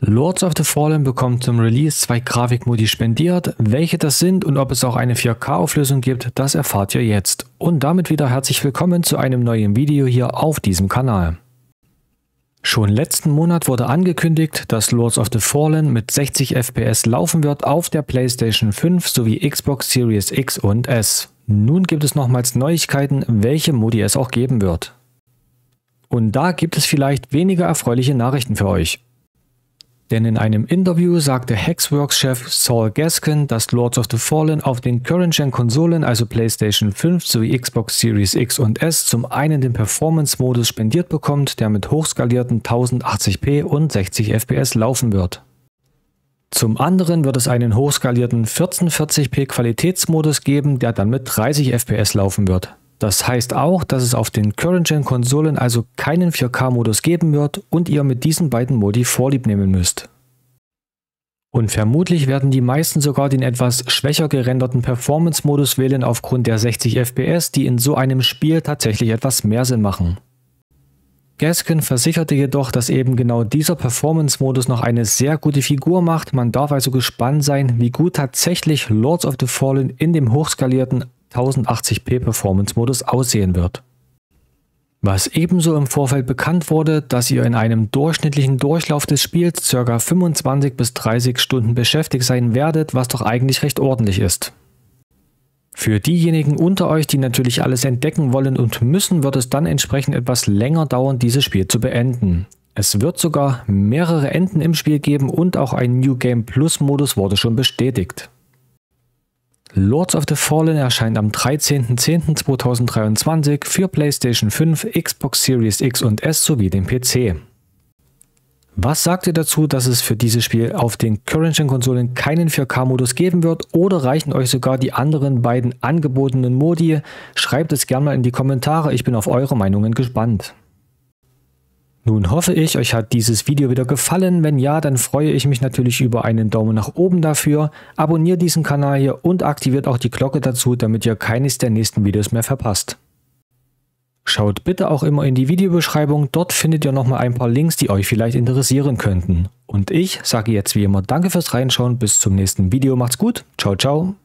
Lords of the Fallen bekommt zum Release 2 Grafikmodi spendiert. Welche das sind und ob es auch eine 4K-Auflösung gibt, das erfahrt ihr jetzt. Und damit wieder herzlich willkommen zu einem neuen Video hier auf diesem Kanal. Schon letzten Monat wurde angekündigt, dass Lords of the Fallen mit 60 FPS laufen wird auf der PlayStation 5 sowie Xbox Series X und S. Nun gibt es nochmals Neuigkeiten, welche Modi es auch geben wird. Und da gibt es vielleicht weniger erfreuliche Nachrichten für euch. Denn in einem Interview sagte Hexworks-Chef Saul Gaskin, dass Lords of the Fallen auf den Current-Gen-Konsolen, also PlayStation 5 sowie Xbox Series X und S, zum einen den Performance-Modus spendiert bekommt, der mit hochskalierten 1080p und 60 FPS laufen wird. Zum anderen wird es einen hochskalierten 1440p Qualitätsmodus geben, der dann mit 30 FPS laufen wird. Das heißt auch, dass es auf den Current-Gen-Konsolen also keinen 4K-Modus geben wird und ihr mit diesen beiden Modi Vorlieb nehmen müsst. Und vermutlich werden die meisten sogar den etwas schwächer gerenderten Performance-Modus wählen aufgrund der 60 FPS, die in so einem Spiel tatsächlich etwas mehr Sinn machen. Gaskin versicherte jedoch, dass eben genau dieser Performance-Modus noch eine sehr gute Figur macht. Man darf also gespannt sein, wie gut tatsächlich Lords of the Fallen in dem hochskalierten 1080p Performance-Modus aussehen wird. Was ebenso im Vorfeld bekannt wurde, dass ihr in einem durchschnittlichen Durchlauf des Spiels ca. 25 bis 30 Stunden beschäftigt sein werdet, was doch eigentlich recht ordentlich ist. Für diejenigen unter euch, die natürlich alles entdecken wollen und müssen, wird es dann entsprechend etwas länger dauern, dieses Spiel zu beenden. Es wird sogar mehrere Enden im Spiel geben und auch ein New Game Plus Modus wurde schon bestätigt. Lords of the Fallen erscheint am 13.10.2023 für PlayStation 5, Xbox Series X und S sowie den PC. Was sagt ihr dazu, dass es für dieses Spiel auf den Current-Gen-Konsolen keinen 4K-Modus geben wird oder reichen euch sogar die anderen beiden angebotenen Modi? Schreibt es gerne mal in die Kommentare, ich bin auf eure Meinungen gespannt. Nun hoffe ich, euch hat dieses Video wieder gefallen. Wenn ja, dann freue ich mich natürlich über einen Daumen nach oben dafür. Abonniert diesen Kanal hier und aktiviert auch die Glocke dazu, damit ihr keines der nächsten Videos mehr verpasst. Schaut bitte auch immer in die Videobeschreibung, dort findet ihr nochmal ein paar Links, die euch vielleicht interessieren könnten. Und ich sage jetzt wie immer danke fürs Reinschauen, bis zum nächsten Video, macht's gut, ciao ciao.